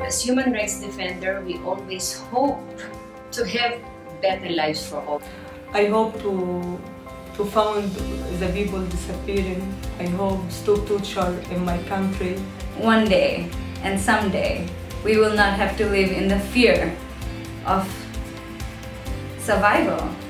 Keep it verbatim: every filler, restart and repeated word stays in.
as human rights defender, we always hope to have better lives for all. I hope to to find the people disappearing. I hope stop torture in my country. One day and someday we will not have to live in the fear of survival.